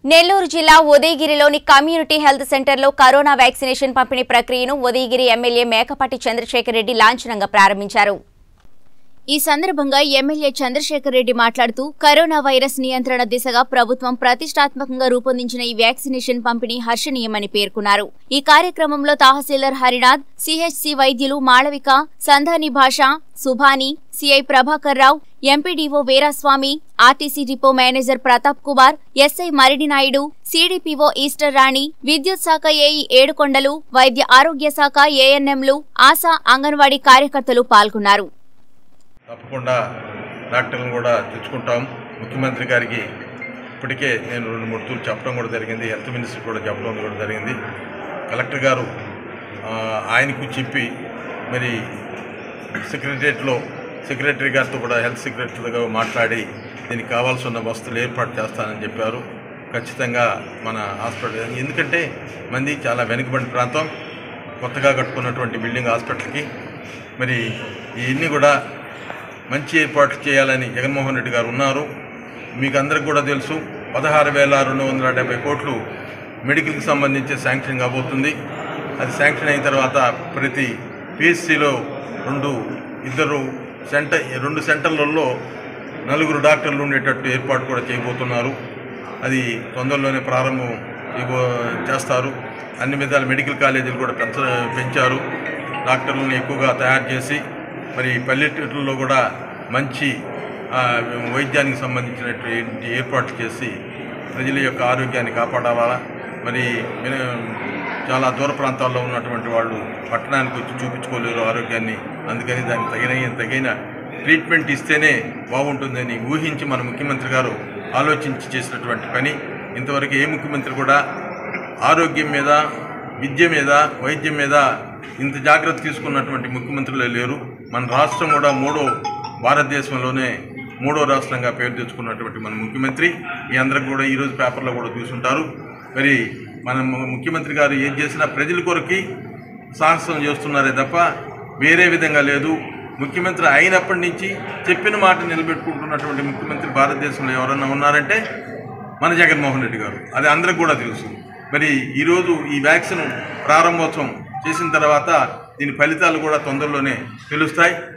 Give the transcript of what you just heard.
నెల్లూరు జిల్లా ఉదయగిరిలోని community health సెంటర్లో కరోనా వ్యాక్సినేషన్ పంపిణీ ప్రక్రియను ఉదయగిరి ఎమ్మెల్యే మేకపాటి చంద్రశేఖర్ రెడ్డి లాంఛనంగా ప్రారంభించారు. ఈ సందర్భంగా ఎమ్మెల్యే చంద్రశేఖర్ రెడ్డి మాట్లాడుతూ కరోనా వైరస్ నియంత్రణ దిశగా ప్రభుత్వం ప్రతిష్టాత్మకంగా రూపొందించిన ఈ వ్యాక్సినేషన్ పంపిణీ హర్షణీయమని పేర్కొన్నారు. ఈ కార్యక్రమంలో తహసీల్దార్ హరినాథ్, సిహెచ్సి వైద్యులు Malavika, Sandhani Basha, Subhani, CI Prabhakar Rao, MPDO Veeraswamy, RTC depot manager Pratap Kumar, SI Maridinaidu, CDPO Esther Rani, విద్యుత్ శాఖ ఏఈ ఏడుకొండలు, వైద్య ఆరోగ్య శాఖ ఏఎన్ఎంలు, ఆశా, అంగన్వాడీ కార్యకర్తలు పాల్గొన్నారు. తప్పకుండా డాక్టర్లను కూడా తెచ్చుకుంటాం. ముఖ్యమంత్రి గారికి ఇప్పటికే నేను 2-3 తూర్లు చెప్పడం కూడా జరిగింది. హెల్త్ మినిస్టర్ కూడా చెప్పడం కూడా జరిగింది. కలెక్టర్ గారు ఆయనకు చెప్పి మరి సెక్రటరీ గారితో కూడా హెల్త్ సెక్రటరీగా మాట్లాడి దీనికి కావాల్సిన వస్తువులు ఏర్పాటు చేస్తానని చెప్పారు. ఖచ్చితంగా మన హాస్పిటల్ ఎందుకంటే మంది చాలా వెనుకబడిన ప్రాంతం, కొత్తగా కట్టుకున్నటువంటి బిల్డింగ్ హాస్పిటల్కి మరి ఇవన్నీ కూడా మంచి ఏర్పాట్లు చేయాలని జగన్మోహన్ రెడ్డి గారు ఉన్నారు. మీకు అందరికి కూడా తెలుసు 16,270 కోట్లు మెడికల్కి సంబంధించి శాంక్షన్ కాబోతుంది. అది శాంక్షన్ అయిన తర్వాత ప్రతి పిహెచ్సిలో 2 సెంటర్లలో 4 డాక్టర్లు ఉండేటట్టు ఏర్పాటు కూడా చేయబోతున్నారు. అది తొందరలోనే ప్రారంభం చేస్తారు. అన్ని విధాల మెడికల్ కాలేజీలు కూడా పెంచారు. డాక్టర్లను ఎక్కువగా తయారు చేసి మరి పల్లెటూరులో కూడా మంచి వైద్యానికి సంబంధించినటువంటి ఏర్పాట్లు చేసి ప్రజల యొక్క ఆరోగ్యాన్ని కాపాడాలా. మరి చాలా దూర ప్రాంతాల్లో ఉన్నటువంటి వాళ్ళు పట్టణానికి వచ్చి చూపించుకోలేరు ఆరోగ్యాన్ని. అందుకని దానికి తగిన ట్రీట్మెంట్ ఇస్తేనే బాగుంటుందని ఊహించి మన ముఖ్యమంత్రి గారు ఆలోచించి చేసినటువంటి పని. ఇంతవరకు ఏ ముఖ్యమంత్రి కూడా ఆరోగ్యం మీద, విద్య మీద, వైద్యం మీద ఇంత జాగ్రత్త తీసుకున్నటువంటి ముఖ్యమంత్రులే లేరు. మన రాష్ట్రం కూడా భారతదేశంలోనే 3వ రాష్ట్రంగా పేరు తెచ్చుకున్నటువంటి మన ముఖ్యమంత్రి. ఈ అందరికి కూడా ఈరోజు పేపర్లో కూడా చూసుంటారు. మరి మన ముఖ్యమంత్రి గారు ఏం చేసినా ప్రజల కొరకి సాహసం చేస్తున్నారే తప్ప వేరే విధంగా లేదు. ముఖ్యమంత్రి అయినప్పటి నుంచి చెప్పిన మాట నిలబెట్టుకుంటున్నటువంటి ముఖ్యమంత్రి భారతదేశంలో ఎవరన్నా ఉన్నారంటే మన జగన్మోహన్ రెడ్డి గారు. అది అందరికి కూడా తెలుసు. మరి ఈరోజు ఈ వ్యాక్సిన్ ప్రారంభోత్సవం చేసిన తర్వాత దీని ఫలితాలు కూడా తొందరలోనే తెలుస్తాయి.